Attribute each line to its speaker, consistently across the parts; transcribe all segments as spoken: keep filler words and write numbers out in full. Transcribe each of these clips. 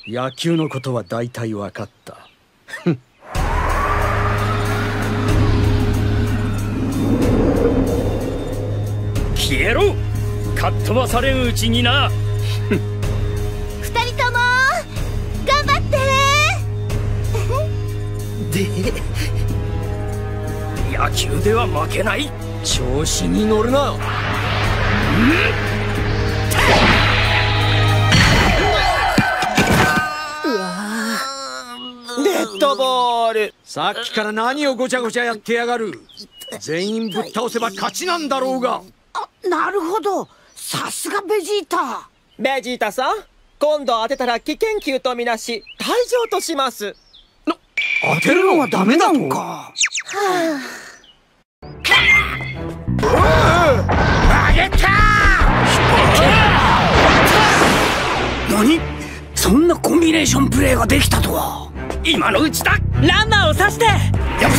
Speaker 1: 野球のことは大体分かった。
Speaker 2: 消えろ、かっ飛ばされんうちにな。
Speaker 3: 二人とも頑張って
Speaker 2: で、野球では負けない。
Speaker 1: 調子に乗るな。
Speaker 4: デッドボール。
Speaker 1: さっきから何をごちゃごちゃやってやがる。全員ぶっ倒せば勝ちなんだろうが。
Speaker 5: あ、なるほど、さすがベジータ。
Speaker 4: ベジータさん、今度当てたら危険球とみなし退場とします。
Speaker 1: 当てるのはダメだとか。
Speaker 5: は
Speaker 1: あ、上げた。何？そんなコンビネーションプレーができたとは。
Speaker 2: 今のうちだ。
Speaker 4: ランナーを刺して。よ
Speaker 2: せ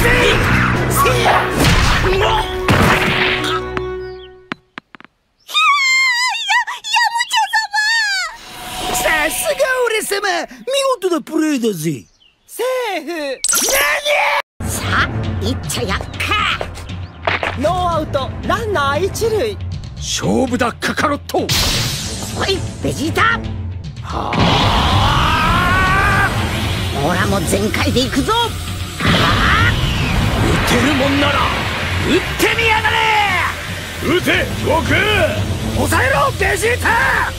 Speaker 5: さすが俺様、見事なプレーだぜ。
Speaker 4: セーフ。
Speaker 5: さあいっちゃやっか。
Speaker 4: ノーアウトランナー一塁。
Speaker 1: 勝負だカカロット。
Speaker 5: おいベジータ。
Speaker 1: はあ、
Speaker 5: オラも全開でいくぞ。
Speaker 2: 打てるもんなら打ってみやがれ。打て悟空。
Speaker 1: 抑えろベジータ。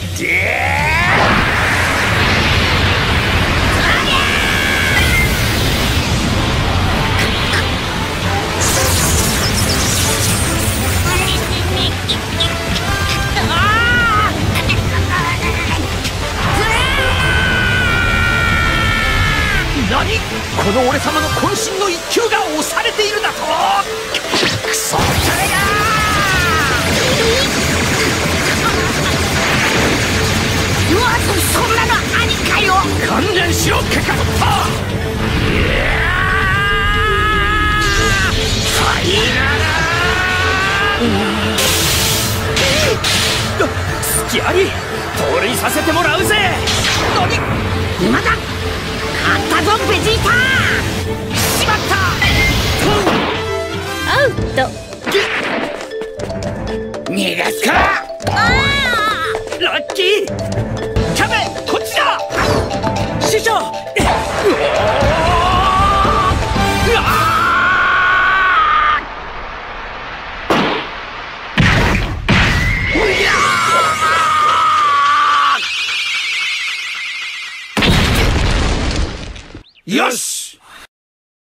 Speaker 1: 何？この俺様の渾身の一球が押されているだと。クソったれが
Speaker 5: うわ、そんなのありかよ。
Speaker 2: 観念しろカカロット。ファイナラ隙あり。盗塁させてもらうぜ。
Speaker 5: 何？今だ。勝ったぞベジータ。
Speaker 2: しまった。
Speaker 3: アウト。
Speaker 2: 逃がすか。ラッキー。キャベこっちだ。師匠。うわよし。